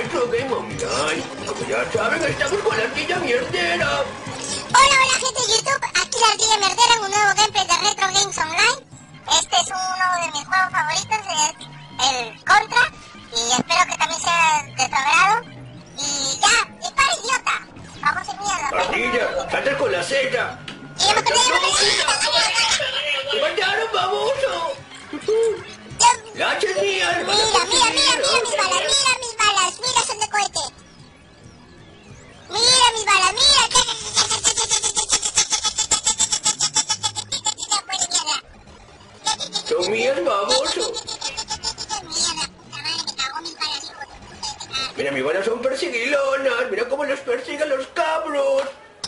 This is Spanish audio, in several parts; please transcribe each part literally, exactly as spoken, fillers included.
nuestro Game Online. Como ya saben, estamos con la ardilla mierdera. Hola, hola gente de YouTube, aquí la ardilla mierdera en un nuevo gameplay de Retro Games Online. Este es uno de mis juegos favoritos, el, el Contra, y espero que también sea de tu agrado. Y ya, dispara, idiota. Vamos en mierda. Ardilla, salta con la seta. Y ya me acordé, ya me acordé. ¡Me mataron, baboso! ¡La hacha es mía, hermano! Mira, mira, mira, mira mis balas, mira mis balas, mira, son de cohete. Mira mis balas, mira. Son mías, baboso. Mira, mis balas son perseguilonas. Mira cómo los persiguen los cabros.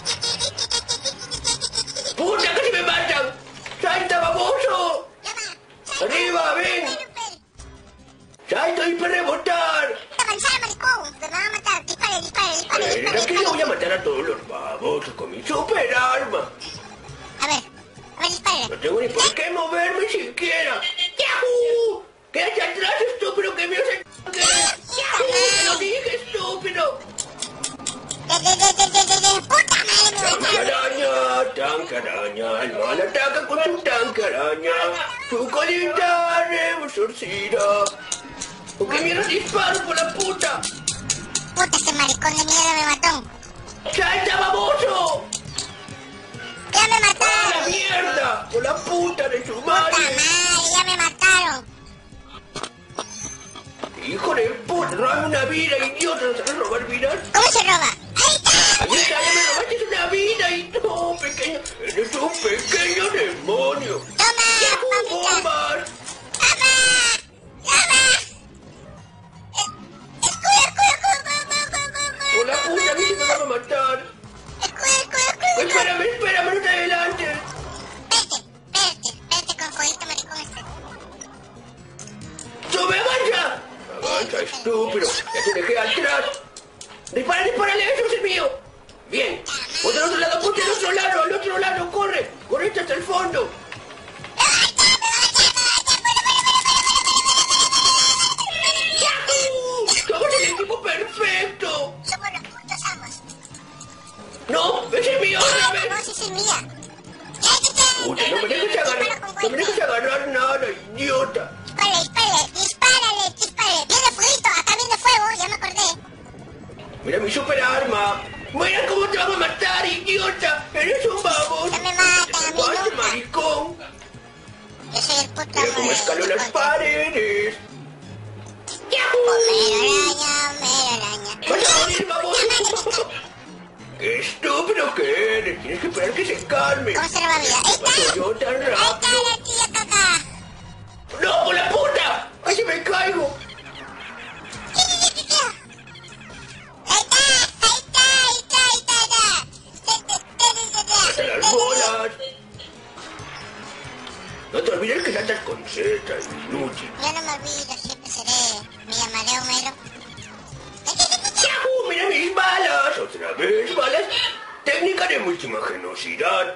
¡Puta, casi me matan! ¡Salta, baboso! ¡Arriba, ven! ¡Salta y para rebotar! Avanzar, maricón, me van a matar. Dispare, dispare, dispare. A ver, aquí le voy a matar a todos los babosos con mi super arma. A ver, a ver, dispare. No tengo ni por qué moverme siquiera. ¡Yahoo! ¡Quédate atrás, estúpido, que me hace... ¡Yahoo! ¡Te lo dije, estúpido! De, de, de, de, de, de, de, puta madre, me Tanque araña, tanque araña, el mal ataca con su tanque araña. Su colita resorcida. ¿Por qué mierda disparo por la puta? Puta, este maricón de mierda me mató. ¡Salta, baboso! Ya me ¡A la mataron. mierda! ¡Por la puta de su Puta madre! madre, ya me mataron. ¡Hijo de puta! ¡Roba una vida, idiota! ¿No sabes robar vidas? ¿Cómo se roba? Ahí está. ¡Ahí está! ¡Ya me robaste una vida! ¡Y no, pequeño! ¡Eres un pequeño demonio! Toma, ¡Yahoo, mamita. bombas! Toma, toma. Eh, Escudo, escudo, escudo, escudo, escudo, escudo, ¡Por la puta, a mí se me van a matar! escudo, escudo, escudo. ¡Espérame, espérame! ¡No te adelantes! Vete, vete, vete con jodito maricón este. ¡Sube, avanza! ¡Avanza, estúpido! ¡Ya te dejé atrás! ¡Dispara, dispárale! ¡Eso es el mío! ¡Bien! ¡Ponte al otro lado, ponte al otro lado! ¡Al otro lado! ¡Corre! ¡Corre hasta el fondo! ¡Yahoo! ¡Somos el equipo perfecto! Somos los putos amos. ¡No! ¡Ese es mío otra vez! No, si es mía. Puta, no me dejes agarrar, no me dejes agarrar nada, idiota. Dispárale, dispárale, dispárale, dispárale. Viene fueguito, acá viene fuego, ya me acordé. Mira mi super arma. Mira cómo te van a matar, idiota. Eres un baboso. No me matan, a mí ¡Bate, nunca. maricón! Yo soy el puto Mira amo cómo de- escaló de las contra. paredes. Homero araña, Homero araña. ¡Vas a morir, baboso! ¡Qué estúpido que eres! Tienes que esperar que se calme. ¿Cómo se roba vida? Ahí está. Paso yo tan Ahí está rápido. la tía caca. ¡No, por la puta! ¡Casi me caigo! Ahí está, ahí está, ahí está, ahí está, ahí está. ¡Hasta las bolas! No te olvides que saltas con Z, inútil. Yo no me olvido, siempre seré. Me llamaré Homero. ¡Yahoo! ¡Mira mis balas! ¡Otra vez balas! ¡Técnica de multimagenosidad!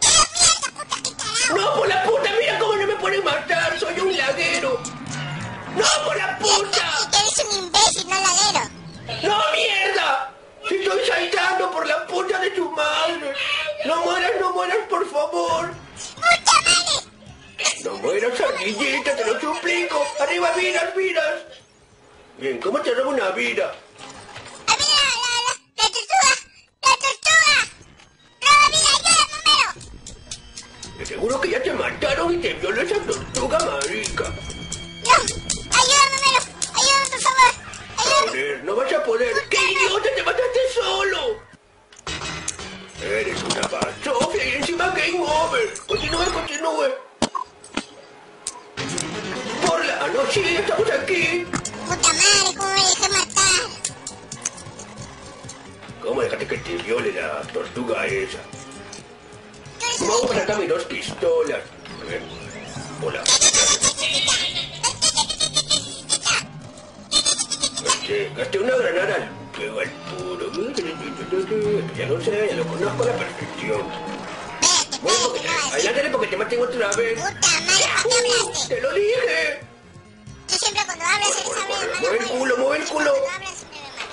¡No, por la puta! ¡Mira cómo no me puede matar! ¡Soy un laguero! ¡No, por la puta! Que eres un imbécil, no laguero. ¡No, mierda! ¡Si estoy saltando por la puta de tu madre! ¡No mueras, no mueras, por favor! ¡Puta madre! ¡No mueras, ardillita, te lo suplico! ¡Arriba, vidas, vidas! Bien, ¿cómo te robo una vida? ¡Ah, mira, la, la, la tortuga! ¡La tortuga! ¡Roba vida, ayúdame, Homero! De seguro que ya te mataron y te violó esa tortuga marica. ¡No! ¡Ayúdame, Homero! ¡Ayúdame, por favor! ¡Ayúdame! Joder, no vas a poder. ¡Qué idiota, te mataste solo! Eres una basofia y encima game over. Continúe, continúe. Por la... Ah, no, sí, estamos aquí. ¡Puta madre! ¿Cómo me dejé matar? ¿Cómo dejaste que te viole la tortuga esa? Tú eres Vamos a sacar mis dos pistolas. A ver. Hola. Este, gasté una granada al fuego al puro. Ya lo sé, ya lo conozco a la perfección. Espérate, Bueno, espérate, porque, no vas a adelántale porque te maten otra vez. ¡Puta madre! ¿Para qué hablaste? ¡Te lo dije! Tú siempre cuando hablas eres Mueve, hablas de mueve el culo, mueve el culo. Cuando hablas siempre me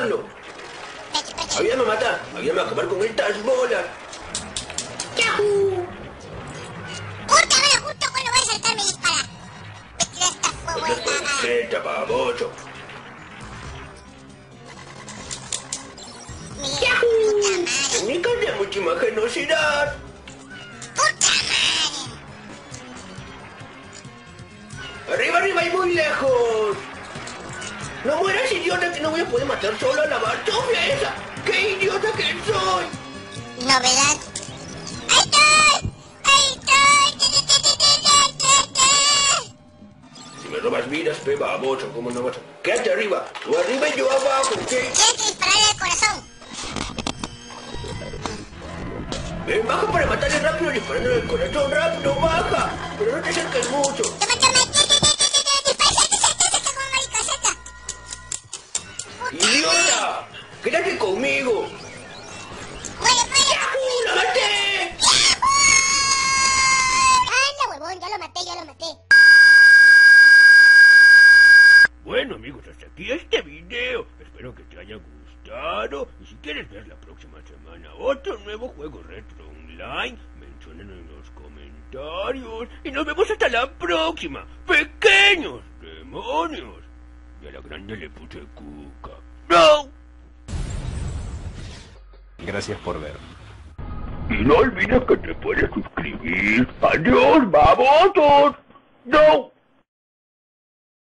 matarlo. Ayúdame a matar. Ayúdame a acabar con estas bolas. ¡Yahoo! Justo, bueno, justo cuando voy a saltar me dispara. Me tira esta fuego en la cara. ¡Receta, baboso! ¡Yahoo! Técnicas de muchísima generosidad. ¡Puta madre! ¡Arriba, arriba y muy lejos! ¡No mueras, idiota, que no voy a poder matar solo a la bazofia esa! ¡Qué idiota que soy! Novedad. ¡Ahí estoy! ¡Ahí estoy! Si me robas vidas, pe baboso, ¿cómo no vas a...? ¡Quédate arriba! ¡Tú arriba y yo abajo, ¿qué? Tienes que dispararle al corazón. Ven, baja para matarle rápido, disparando en el corazón, rápido, baja. Pero no te acerques mucho. ¡Idiota! ¡Quédate conmigo! ¡Muere, muere! ¡Yahoo! ¡Lo maté! ¡Anda, huevón! Ya lo maté, ya lo maté. Bueno, amigos, hasta aquí este video. Espero que te haya gustado. Y si quieres ver la próxima semana otro nuevo juego retro online, menciónenlo en los comentarios. Y nos vemos hasta la próxima. ¡Pequeños demonios! Y a la grande le puse cuca. ¡No! Gracias por ver. Y no olvides que te puedes suscribir. ¡Adiós, babosos! ¡No!